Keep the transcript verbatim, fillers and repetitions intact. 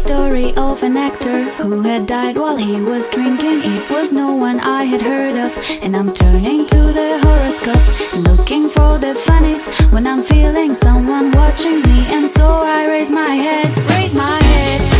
story of an actor who had died while he was drinking. It was no one I had heard of, and I'm turning to the horoscope, looking for the funnies when I'm feeling someone watching me. And so I raise my head, raise my head